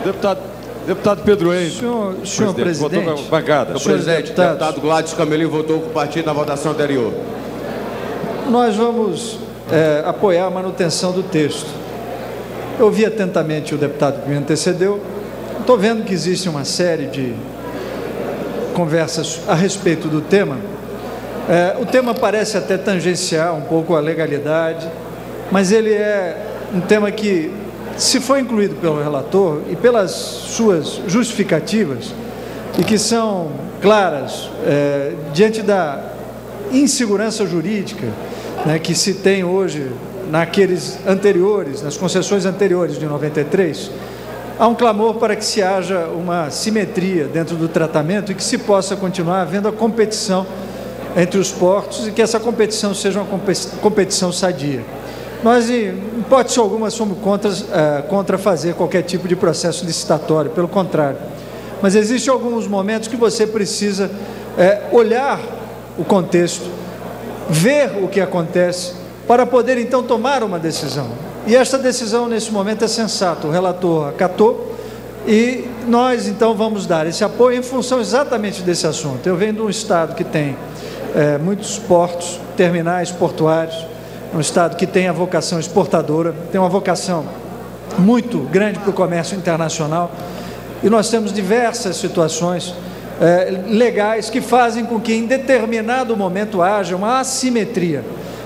Deputado Pedro Ente. Senhor presidente. Votou com a bancada. Senhor presidente, deputado Gladys Camelim votou com o partido na votação anterior. Nós vamos apoiar a manutenção do texto. Eu ouvi atentamente o deputado que me antecedeu. Estou vendo que existe uma série de conversas a respeito do tema. O tema parece até tangenciar um pouco a legalidade, mas ele é um tema que, se for incluído pelo relator e pelas suas justificativas, e que são claras diante da insegurança jurídica, né, que se tem hoje naqueles anteriores, nas concessões anteriores de 93, há um clamor para que se haja uma simetria dentro do tratamento e que se possa continuar havendo a competição entre os portos e que essa competição seja uma competição sadia. Nós, em hipótese alguma, somos contra fazer qualquer tipo de processo licitatório, pelo contrário. Mas existem alguns momentos que você precisa olhar o contexto, ver o que acontece, para poder então tomar uma decisão. E esta decisão, nesse momento, é sensata. O relator acatou e nós, então, vamos dar esse apoio em função exatamente desse assunto. Eu venho de um estado que tem muitos portos, terminais portuários, um estado que tem a vocação exportadora, tem uma vocação muito grande para o comércio internacional, e nós temos diversas situações legais que fazem com que em determinado momento haja uma assimetria.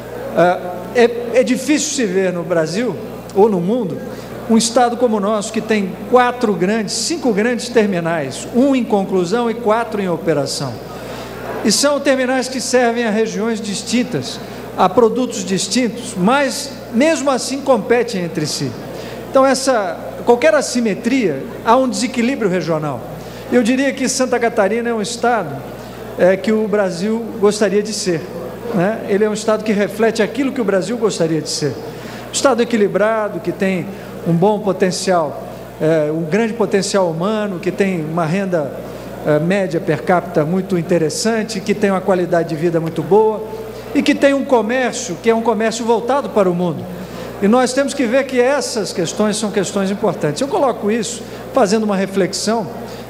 É difícil se ver no Brasil ou no mundo um estado como o nosso que tem 5 grandes terminais, 1 em conclusão e 4 em operação. E são terminais que servem a regiões distintas, a produtos distintos, mas mesmo assim competem entre si. Então qualquer assimetria, há um desequilíbrio regional. Eu diria que Santa Catarina é um estado que o Brasil gostaria de ser, né? Ele é um estado que reflete aquilo que o Brasil gostaria de ser. Um estado equilibrado, que tem um bom potencial, um grande potencial humano, que tem uma renda média per capita muito interessante, que tem uma qualidade de vida muito boa e que tem um comércio que é um comércio voltado para o mundo. E nós temos que ver que essas questões são questões importantes. Eu coloco isso fazendo uma reflexão.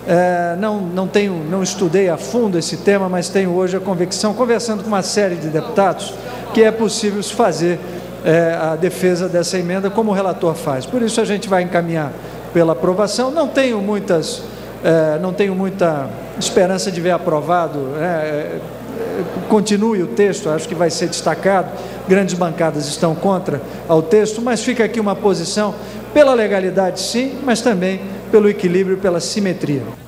Não estudei a fundo esse tema, mas tenho hoje a convicção, conversando com uma série de deputados, que é possível se fazer a defesa dessa emenda como o relator faz. Por isso a gente vai encaminhar pela aprovação. Não tenho muita esperança de ver aprovado, continue o texto, acho que vai ser destacado. Grandes bancadas estão contra ao texto, mas fica aqui uma posição pela legalidade, sim, mas também pelo equilíbrio e pela simetria.